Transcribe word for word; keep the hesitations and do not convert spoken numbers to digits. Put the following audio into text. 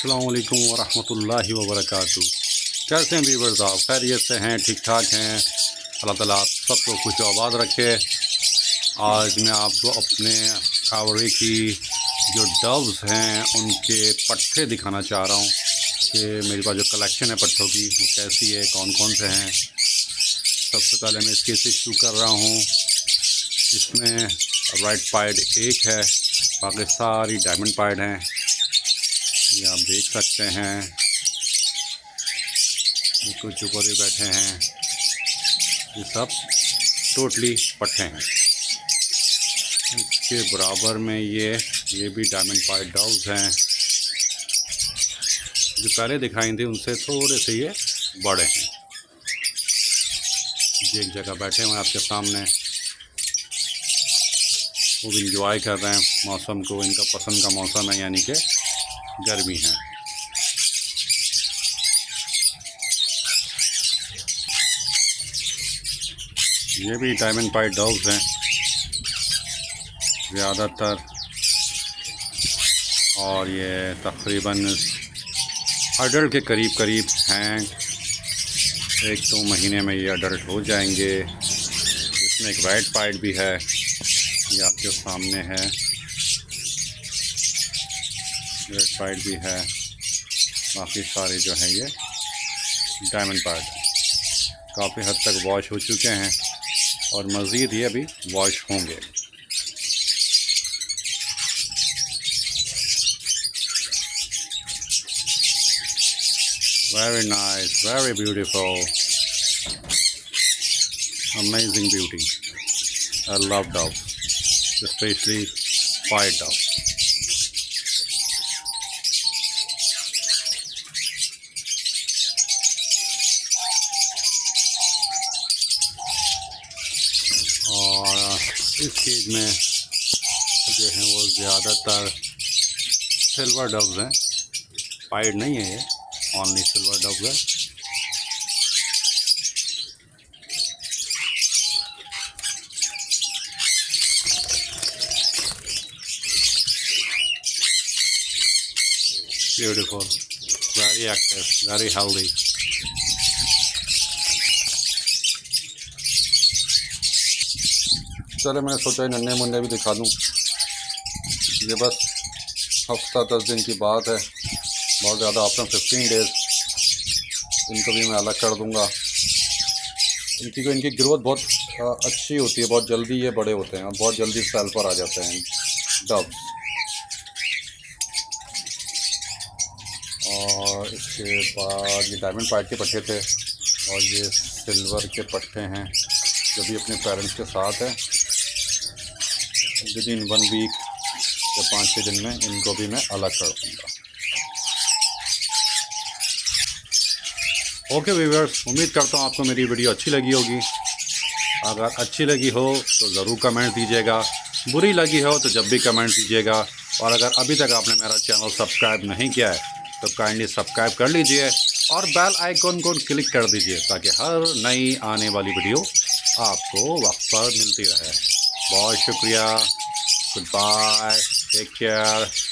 अस्सलाम वालेकुम वरहमतुल्लाहि वबरकातुहू। कैसे हैं व्यूअर्स, आप खैरियत से हैं, ठीक ठाक हैं? अल्लाह ताला आप सबको खुश आबाद रखे। आज मैं आपको अपने एवियरी की जो डव्स हैं उनके पट्ठे दिखाना चाह रहा हूँ कि मेरे पास जो कलेक्शन है पट्ठों की वो कैसी है, कौन कौन से हैं। सबसे पहले मैं इसके इशू कर रहा हूँ। इसमें राइट पाइड एक है, बाकी सारी डायमंड पाइड हैं, ये आप देख सकते हैं। कुछ ऊपर ही बैठे हैं, ये सब टोटली पट्टे हैं। इसके बराबर में ये ये भी डायमंड पाइड डव्स हैं, जो पहले दिखाई थी उनसे थोड़े से ये बड़े हैं। ये एक जगह बैठे हुए हैं आपके सामने, वो भी इंजॉय कर रहे हैं मौसम को। इनका पसंद का मौसम है, यानी कि गर्मी है। ये भी डायमंड पाइड डव्स हैं ज़्यादातर, और ये तकरीबन अडल्ट के करीब करीब हैं। एक दो महीने में ये अडल्ट हो जाएंगे। इसमें एक रेड पाइड भी है, ये आपके सामने है। रेड पाइड भी है, बाकी सारे जो हैं ये डायमंड पाइड काफ़ी हद तक वॉश हो चुके हैं और मज़ीद ये भी वॉश होंगे। Very nice, very beautiful, amazing beauty. I love dove, specially pied dove. और इस केज में जो है वो ज़्यादातर सिल्वर डव्स हैं, पाइड नहीं है, ये ओनली सिल्वर डव्स है। Beautiful, very active, very healthy. चलो मैंने सोचा नन्हे मुन्ने भी दिखा दूँ। ये बस हफ्ता दस दिन की बात है, बहुत ज़्यादा आफ्टर फिफ्टीन डेज़ इनको भी मैं अलग कर दूँगा। इनकी को इनकी ग्रोथ बहुत अच्छी होती है, बहुत जल्दी ये बड़े होते हैं और बहुत जल्दी सेल पर आ जाते हैं डव्स। और इसके बाद ये डायमंड पाइड के पट्टे थे और ये सिल्वर के पट्टे हैं जो भी अपने पेरेंट्स के साथ है। विद इन वन वीक या पाँच छः दिन में इनको भी मैं अलग कर दूँगा। ओके व्यूअर्स, उम्मीद करता हूँ आपको मेरी वीडियो अच्छी लगी होगी। अगर अच्छी लगी हो तो ज़रूर कमेंट दीजिएगा, बुरी लगी हो तो जब भी कमेंट दीजिएगा। और अगर अभी तक आपने मेरा चैनल सब्सक्राइब नहीं किया है तो काइंडली सब्सक्राइब कर लीजिए और बेल आइकन को क्लिक कर दीजिए ताकि हर नई आने वाली वीडियो आपको वक्त पर मिलती रहे। बहुत शुक्रिया, गुड बाय, टेक केयर।